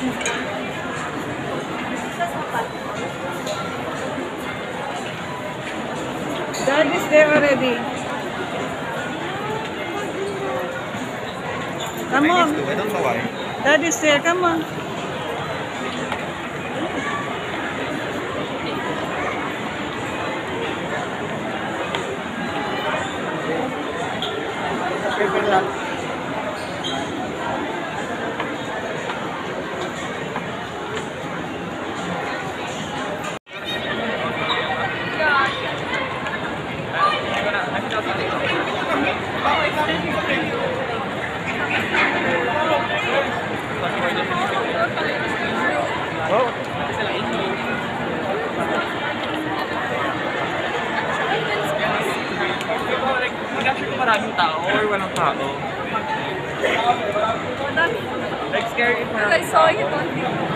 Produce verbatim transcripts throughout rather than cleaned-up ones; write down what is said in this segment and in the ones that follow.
Dad is there already. Come on. I don't know why. Dad is there. Come on. Paper lang. Oh. Mag-actually kung maraming tao or walang tao. Like scary if I saw it on TikTok.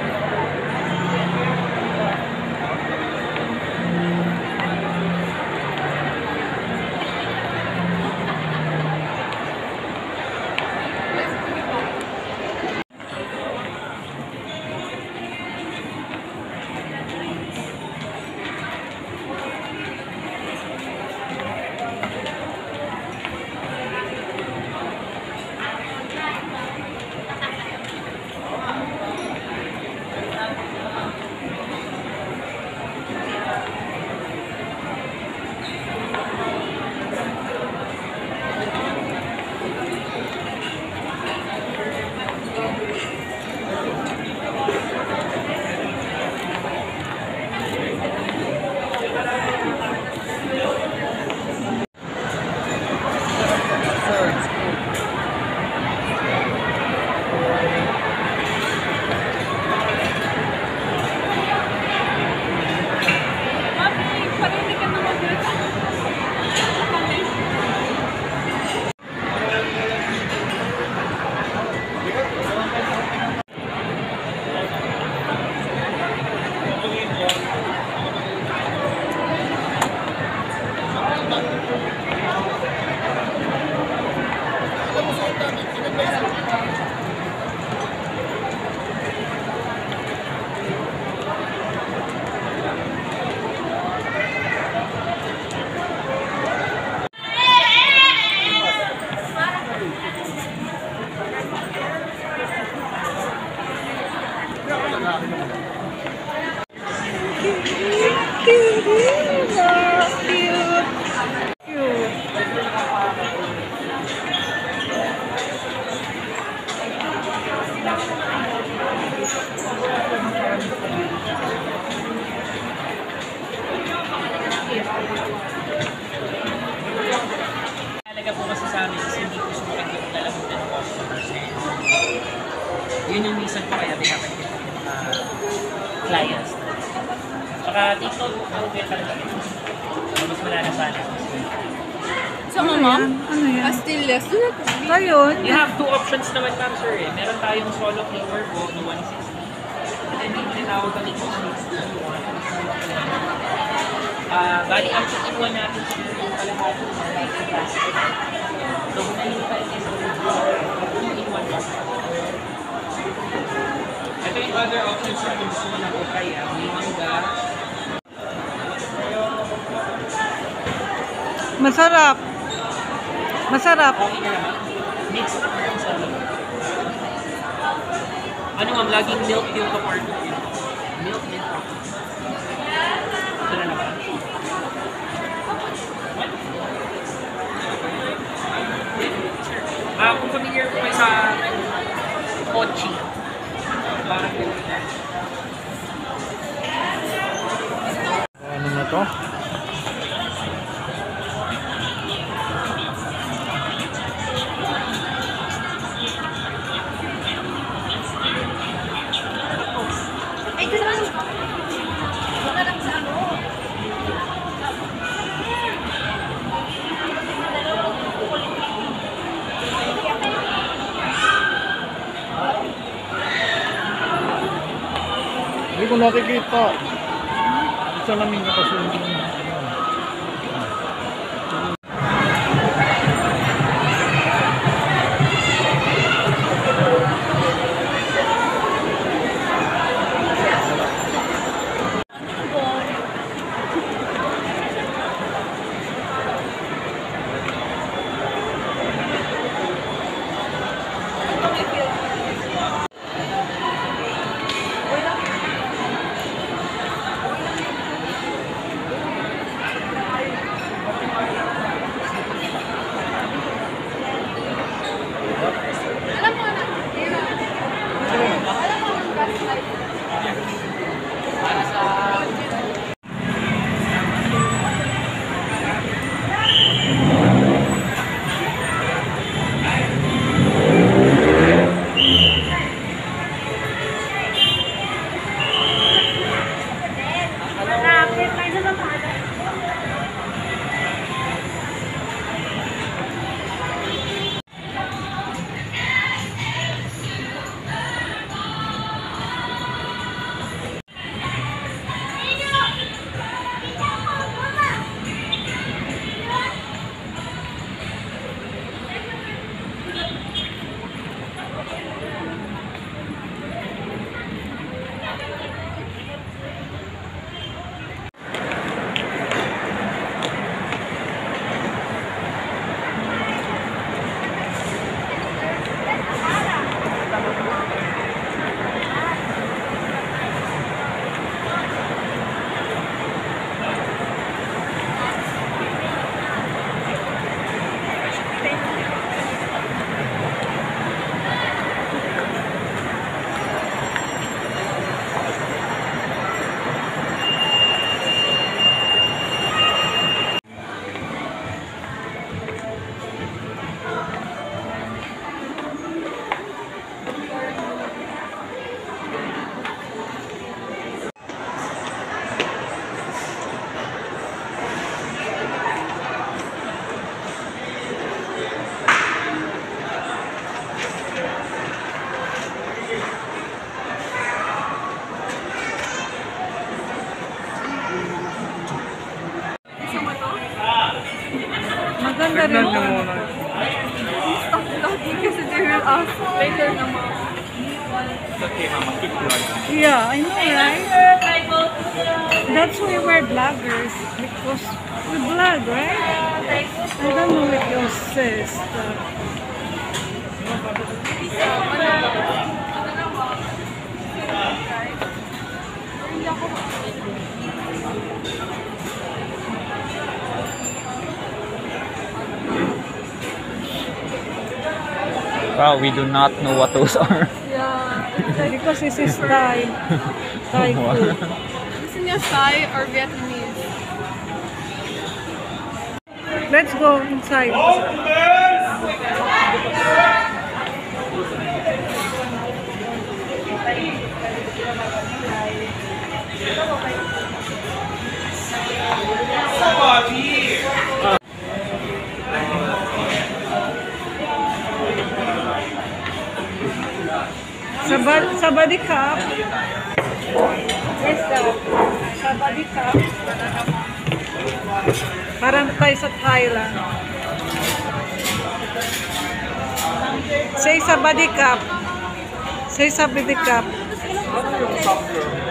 Talaga po kasi sa amin is hindi ko sumakit yung talagang ng customers eh. Yun yung reason po kaya pinapagkita yung mga clients. Tsaka TikTok po po yung talaga. Mas malala sana. So, ma'am, Ano yan? pastillas. Ayun. You have two options naman ma'am sir eh. Meron tayong solo flavor po no one sixty. And then yung tinawag kami two sixty. Ah, bali ang two-in-one natin yung kalahati ng rice and plastic. So, kung nalimutan is two-in-one box. Ito yung other options na kung gusto mo na po kaya. May mangga. Masarap. Masarap. Okay na naman. Mix up na yung salad. Ano ma'am, laging milk yung kapart. Milk din po. Ito na naman. Ah, kung familiar po kayo sa mochi. Parang ganun. Ano na to? Ay, gusto naman. Wala lang sa ano. Hindi ko nakikita. Isa namin nakasundo. Kasi they will ask later naman. Okay, mama, keep going. Yeah, I know, right? That's why we're bloggers. Because we blog, right? I don't know if your sister. Wow, we do not know what those are. Yeah. Because this is Thai. Thai food. Gusto niya Thai or Vietnamese? Let's go inside. Sa, ba sa body cup. Where's that? Sa body cup. Parang tayo sa Thailand. Say sa body cup. Say sa body cup.